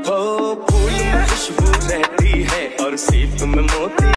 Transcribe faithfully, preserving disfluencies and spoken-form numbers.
फूल में खुशबू रहती है और सीप में मोती।